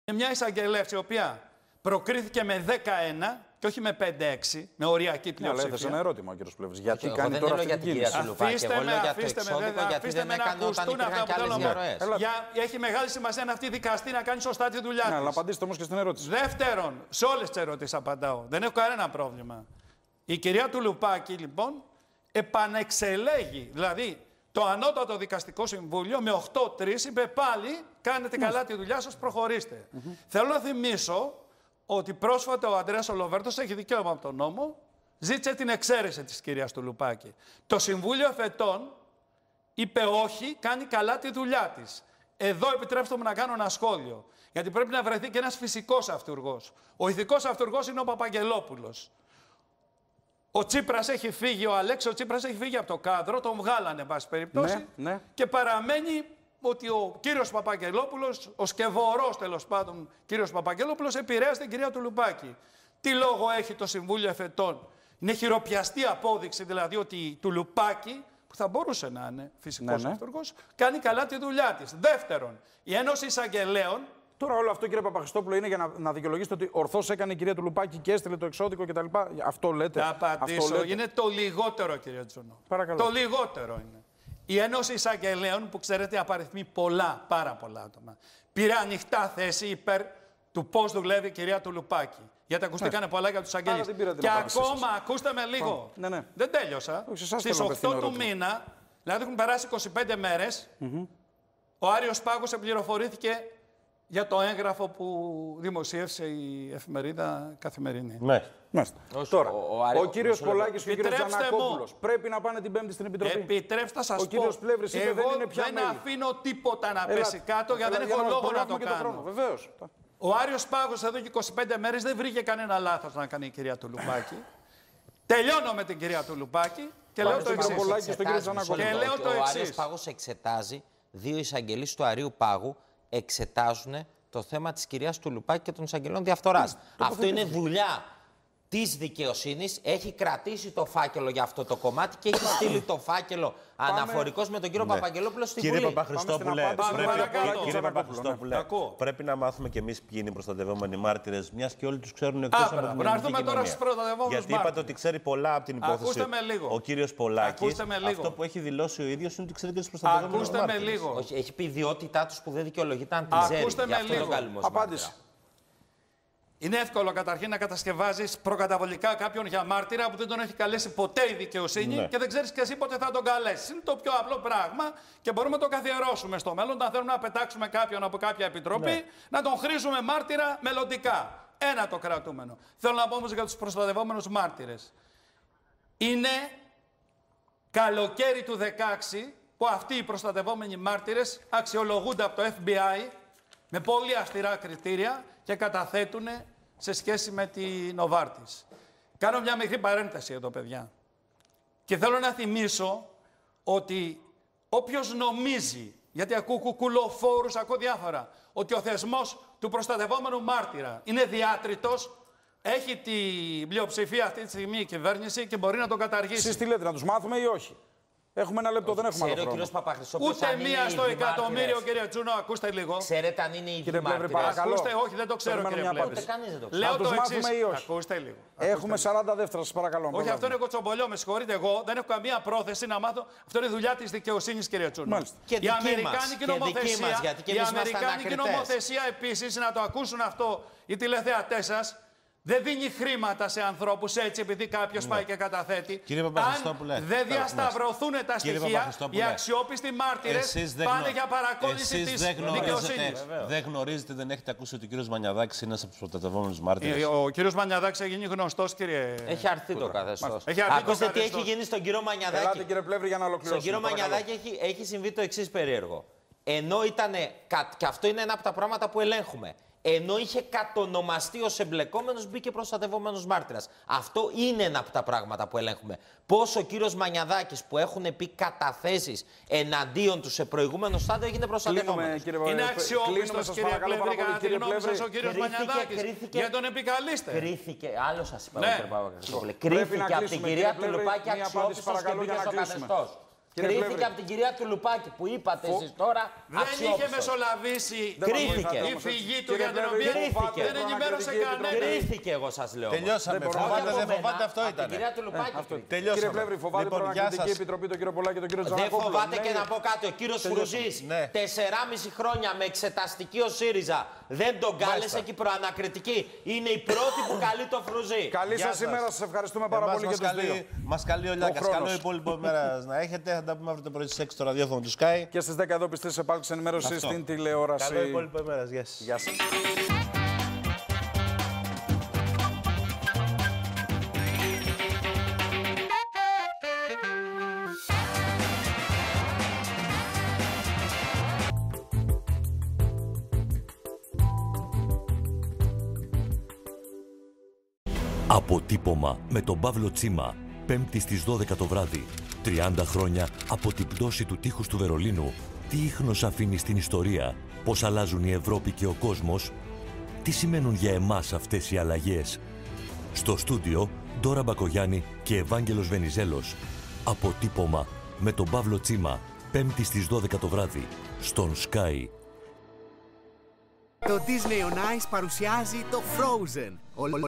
Μια εισαγγελέα η οποία προκρίθηκε με 11 και όχι με 5-6, με οριακή πλειοψηφία. Αλλά έθεσε ένα ερώτημα ο κ. Πλεύρης. Γιατί κάνει τώρα αυτή την κίνηση? Αφήστε με να ακουστούν αυτά που θέλω να πω. Έχει μεγάλη σημασία να αυτή η δικαστή να κάνει σωστά τη δουλειά της. Αλλά απαντήστε όμως και στην ερώτηση. Δεύτερον, σε όλες τις ερωτήσεις απαντάω. Δεν έχω κανένα πρόβλημα. Η κυρία Τουλουπάκη, λοιπόν, επανεξελέγει. Δηλαδή, το Ανώτατο Δικαστικό Συμβούλιο με 8-3 είπε πάλι κάνετε καλά τη δουλειά σας, προχωρήστε. Θέλω να θυμίσω ότι πρόσφατα ο Ανδρέας Ολοβέρδος έχει δικαίωμα από τον νόμο, ζήτησε την εξαίρεση της κυρίας Τουλουπάκη. Το Συμβούλιο Εφετών είπε όχι, κάνει καλά τη δουλειά της. Εδώ επιτρέψτε μου να κάνω ένα σχόλιο, γιατί πρέπει να βρεθεί και ένας φυσικός αυτουργός. Ο ηθικός αυτουργός είναι ο Παπαγγελόπουλος. Ο Τσίπρας έχει φύγει, ο Αλέξης Τσίπρας έχει φύγει από το κάδρο, τον βγάλανε, εν πάση περιπτώσει. Ναι. Και παραμένει ότι ο κύριος Παπαγγελόπουλος, ο σκευωρός τέλος πάντων κύριος Παπαγγελόπουλος, επηρέασε την κυρία Τουλουπάκη. Τι λόγο έχει το Συμβούλιο Εφετών? Είναι χειροπιαστή απόδειξη δηλαδή ότι η Τουλουπάκη, που θα μπορούσε να είναι φυσικός αυτούργος, κάνει καλά τη δουλειά της. Δεύτερον, η Ένωση Εισαγγελέων. Τώρα όλο αυτό, κύριε Παπαχριστόπουλο, είναι για να δικαιολογήσετε ότι ορθώς έκανε η κυρία Τουλουπάκη και έστειλε το εξώδικο κτλ. Αυτό λέτε? Θα απαντήσω. Είναι το λιγότερο, κύριε Τζουνό. Παρακαλώ. Το λιγότερο είναι. Η Ένωση Εισαγγελέων, που ξέρετε απαριθμεί πάρα πολλά άτομα, πήρε ανοιχτά θέση υπέρ του πώς δουλεύει η κυρία Τουλουπάκη. Γιατί ακουστήκανε πολλά για τους εισαγγελείς. Και ακόμα, ακούστε με λίγο. Δεν τέλειωσα. Στις 8 του μήνα, δηλαδή έχουν περάσει 25 μέρες, ο Άριος Πάγος πληροφορήθηκε για το έγγραφο που δημοσίευσε η εφημερίδα Καθημερινή. Τώρα, ο κύριος Πολάκης και ο κύριος Τζανακόπουλος πρέπει να πάνε την Πέμπτη στην Επιτροπή. Επιτρέψτε να σας πω. Ο κύριος Πλεύρης είπε δεν είναι πια δεν αφήνω τίποτα να πέσει κάτω, γιατί δεν έχω λόγο να το κάνω. Βεβαίως. Ο Άριος Πάγος εδώ και 25 μέρες δεν βρήκε κανένα λάθος να κάνει η κυρία Τουλουπάκη. Τελειώνω με την κυρία Τουλουπάκη και λέω το εξής. Ο Άριος Πάγος εξετάζει, δύο εισαγγελείς του Αρείου Πάγου εξετάζουν το θέμα της κυρίας Τουλουπάκη και των εισαγγελών διαφθοράς. Αυτό είναι δουλειά της δικαιοσύνης. Έχει κρατήσει το φάκελο για αυτό το κομμάτι και έχει στείλει το φάκελο αναφορικός με τον κύριο Παπαγγελόπουλο στην Βουλή. Κύριε Παπαχριστόπουλε, πρέπει να μάθουμε κι εμείς ποιοι είναι οι προστατευόμενοι μάρτυρες, μιας και όλοι τους ξέρουν εκτός από την ελληνική κοινωνία. Να έρθουμε τώρα στους προστατευόμενους μάρτυρες. Γιατί είπατε ότι ξέρει πολλά από την υπόθεση ο κύριος Πολάκης. Αυτό που έχει δηλώσει ο ίδιος είναι ότι ξέρει και τους προστατευόμενους μάρτυρες. Ακούστε με λίγο. Όχι, έχει πει ιδιότητά τους που δεν δικαιολογείται αν την ξέρει. Ακούστε με λίγο. Απάντηση. Είναι εύκολο καταρχήν να κατασκευάζεις προκαταβολικά κάποιον για μάρτυρα που δεν τον έχει καλέσει ποτέ η δικαιοσύνη και δεν ξέρεις και εσύ πότε θα τον καλέσεις. Είναι το πιο απλό πράγμα και μπορούμε να το καθιερώσουμε στο μέλλον. Αν θέλουμε να πετάξουμε κάποιον από κάποια επιτροπή, να τον χρήσουμε μάρτυρα μελλοντικά. Ένα το κρατούμενο. Θέλω να πω όμως για τους προστατευόμενους μάρτυρες. Είναι καλοκαίρι του 2016 που αυτοί οι προστατευόμενοι μάρτυρες αξιολογούνται από το FBI με πολύ αυστηρά κριτήρια και καταθέτουν σε σχέση με τη Νοβάρτις. Κάνω μια μικρή παρένθεση εδώ, παιδιά. Και θέλω να θυμίσω ότι όποιος νομίζει, γιατί ακούω κουκουλοφόρους, ακούω διάφορα, ότι ο θεσμός του προστατευόμενου μάρτυρα είναι διάτριτος, έχει την πλειοψηφία αυτή τη στιγμή η κυβέρνηση και μπορεί να τον καταργήσει. Εσείς τι λέτε, να τους μάθουμε ή όχι? Έχουμε ένα λεπτό, δεν έχουμε άλλο χρόνο. Ούτε μία στο εκατομμύριο, κύριε Τσούνο, ακούστε λίγο. Ξέρετε αν είναι ήδη μάρτυρες? Παρακαλώ. Ακούστε, όχι, δεν το ξέρω, κύριε Πλεύρη. Λέω το εξής. Ακούστε λίγο. Έχουμε 40 δεύτερα, σας παρακαλώ. Όχι, αυτό είναι κοτσομπολιό, με συγχωρείτε. Εγώ δεν έχω καμία πρόθεση να μάθω. Αυτό είναι δουλειά της δικαιοσύνης, κύριε Τσούνο. Η Αμερικάνικη νομοθεσία επίσης, να το ακούσουν αυτό οι τηλεθεατές σας, δεν δίνει χρήματα σε ανθρώπους έτσι επειδή κάποιος πάει και καταθέτει. Αν δεν διασταυρωθούν τα στοιχεία, οι αξιόπιστοι μάρτυρες πάνε για παρακόλληση της δικαιοσύνης. Δεν γνωρίζετε, δεν έχετε ακούσει ότι ο κύριος Μανιαδάκης είναι ένας από τους προστατευόμενους μάρτυρες? Ο κύριος Μανιαδάκης έχει γίνει γνωστός, κύριε. Έχει αρθεί το καθεστώς. Ακούστε τι έχει γίνει στον κύριο Μανιαδάκη. Ελάτε, κύριε Πλεύρη, για να ολοκληρώσουμε. Στον κύριο Μανιαδάκη έχει συμβεί το εξής περίεργο. Ενώ ήταν. Και αυτό είναι ένα από τα πράγματα που ελέγχουμε. Ενώ είχε κατονομαστεί ως εμπλεκόμενος, μπήκε προστατευόμενος μάρτυρας. Αυτό είναι ένα από τα πράγματα που ελέγχουμε. Πώς ο κύριος Μανιαδάκης, που έχουν πει καταθέσεις εναντίον του σε προηγούμενο στάδιο, έγινε προστατευόμενος. Είναι αξιόπιστος, κύριε Πλεύρη, κατά τη γνώμη σας, ο κύριος Μανιαδάκης. Για τον επικαλείστε. Κρίθηκε, άλλο σας είπα, κύριε Παπαχριστόπουλε. Κρίθηκε από την κυρία Τουλουπάκη αξιόπιστος και μπήκε στο καθεστώς. Κρίθηκε από την κυρία του Λουπάκη που είπατε εσείς τώρα. Δεν είχε μεσολαβήσει η φυγή του για την οποία δεν ενημέρωσε κανένα. Κρίθηκε, εγώ σας λέω. Τελειώσαμε. Φοβάται, δεν φοβάται, αυτό ήταν. Την κυρία του Λουπάκη. Κύριε Πλεύρη, φοβάται την Ανακριτική Επιτροπή, τον κύριο Πολάκη και τον κύριο Τζανακόπουλο. Δεν φοβάται και να πω κάτι. Ο κύριος Φρουζής 4,5 χρόνια με εξεταστική ο ΣΥΡΙΖΑ δεν τον κάλεσε και η προανακριτική. Είναι η πρώτη που καλεί το Φρουζή. Καλή σας ημέρα, σας ευχαριστούμε πάρα πολύ για τους δύο. Μας καλεί ο Λιάκας. Καλό υπόλοιπο ημέρα να έχετε. Θα τα πούμε αύριο το πρωί στις 6 στο ραδιόφωνο του Sky. Και στις 10 εδώ πιστή επάρξη ενημέρωση στην τηλεόραση. Καλό υπόλοιπο ημέρα. Γεια σας. Αποτύπωμα με τον Παύλο Τσίμα, Πέμπτη στις 12 το βράδυ. 30 χρόνια από την πτώση του τείχους του Βερολίνου. Τι ίχνος αφήνει στην ιστορία, πώς αλλάζουν η Ευρώπη και ο κόσμος, τι σημαίνουν για εμάς αυτές οι αλλαγές. Στο στούντιο, Ντόρα Μπακογιάννη και Ευάγγελος Βενιζέλος. Αποτύπωμα με τον Παύλο Τσίμα, Πέμπτη στις 12 το βράδυ, στον Sky. Το Disney on Ice παρουσιάζει το Frozen.